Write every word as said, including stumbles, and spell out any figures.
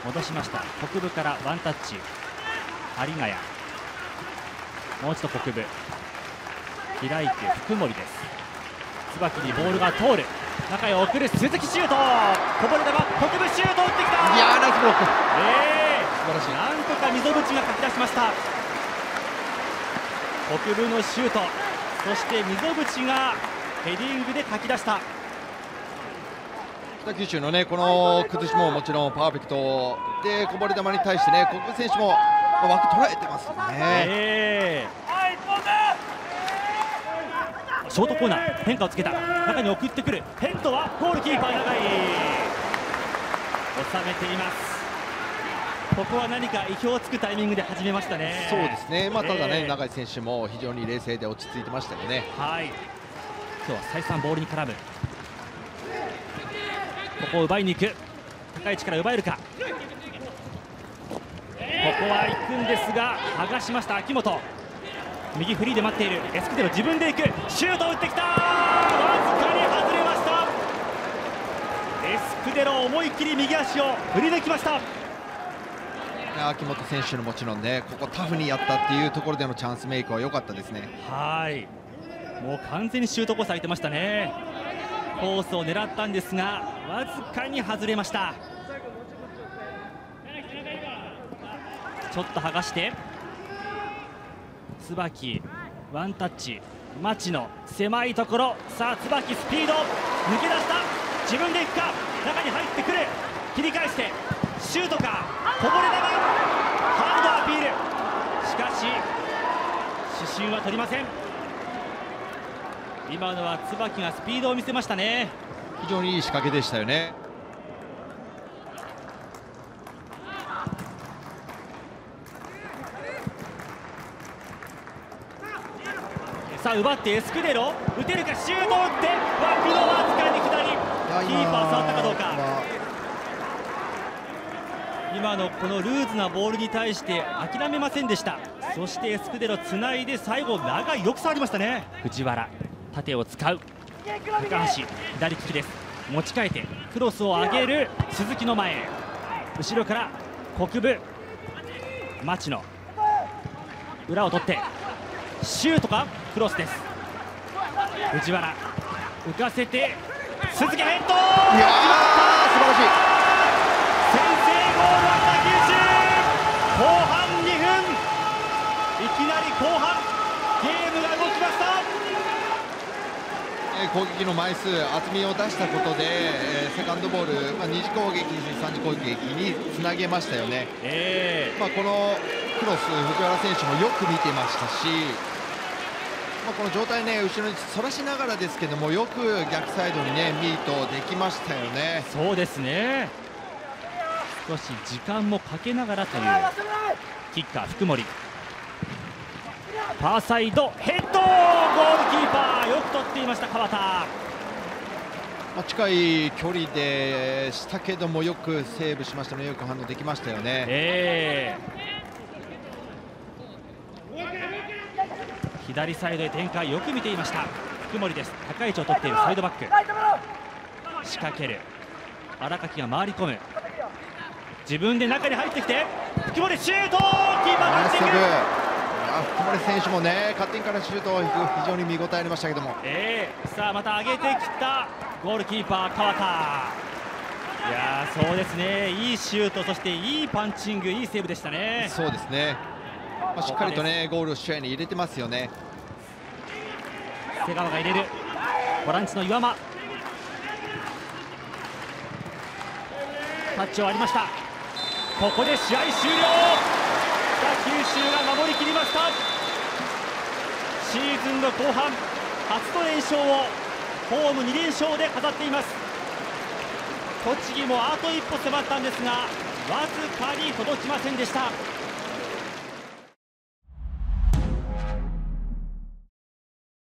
戻しました。国分からワンタッチ、有ヶ谷、もう一度国分、開いて福森です。椿にボールが通る、中へ送る鈴木シュート、こぼれ球、国分シュート打ってきた。 いやーナイスブロック、 えー、 素晴らしい。 なんとか溝口がかき出しました。国分のシュート、そして溝口がヘディングでかき出した。 北九州のねこの崩しももちろんパーフェクトで、こぼれ球に対してね国分選手も枠捉えてますよね。 えーショートコーナー、変化をつけた、中に送ってくる、ヘッドはゴールキーパー長い、収めています。ここは何か意表をつくタイミングで始めましたね。 そうですね、まあ、ただね、 えー、 永井選手も非常に冷静で落ち着いてましたよね。 はい、今日は再三ボールに絡む、ここを奪いに行く、高い位置から奪えるか、ここは行くんですが剥がしました秋元。右フリーで待っているエスクデロ、自分で行く、シュートを打ってきた、わずかに外れました。エスクデロ思いっきり右足を振り抜きました。 秋元選手のもちろんねここタフにやったっていうところでのチャンスメイクは良かったですね。 はい、もう完全にシュートコース空いてましたね。コースを狙ったんですがわずかに外れました。ちょっと剥がして椿、ワンタッチ、町野、狭いところ、さあ椿スピード抜け出した、自分で行くか、中に入ってくる、切り返してシュートか、こぼれ球、ハンドアピール、しかし主審は取りません。今のは椿がスピードを見せましたね。 非常にいい仕掛けでしたよね。 さあ奪ってエスクデロ打てるか、シュートを打って枠のわずかに左、キーパー触ったかどうか。今のこのルーズなボールに対して諦めませんでした。そしてエスクデロつないで最後長いよく触りましたね。藤原縦を使う、高橋左利きです、持ち替えてクロスを上げる鈴木の前へ、後ろから国分、町野裏を取ってシュートか、クロスです。藤原浮かせて鈴木ヘッド、いやー素晴らしい、先制ゴールは北九州、後半にふん、いきなり後半ゲームが動きました。 攻撃の枚数厚みを出したことで、えー、セカンドボール、まあ、二次攻撃三次攻撃につなげましたよね。 えーまあ、このクロス藤原選手もよく見てましたし、まあ、この状態ね後ろに反らしながらですけどもよく逆サイドにねミートできましたよね。 そうですね、少し時間もかけながらというキッカー福森、ファーサイドヘッド、ゴールキーパーよく取っていました川田。 まあ、近い距離でしたけどもよくセーブしましたね、よく反応できましたよね。 えー左サイドへ展開よく見ていました福森です。高い位置を取っているサイドバック、仕掛ける荒垣が回り込む、自分で中に入ってきて福森シュート、キーパーが打っていく。 福森選手もねカッティングからシュートを引く、非常に見応えありましたけども、 えー、さあまた上げてきたゴールキーパー川田、いやーそうですね、いいシュート、そしていいパンチング、いいセーブでしたね。 そうですね、まあ、しっかりとねゴールを試合に入れてますよね。 瀬川が入れる、ボランチの岩間、タッチをありました。ここで試合終了、北九州が守りきりました。シーズンの後半初の連勝をホームに連勝で飾っています。栃木もあと一歩迫ったんですがわずかに届きませんでした。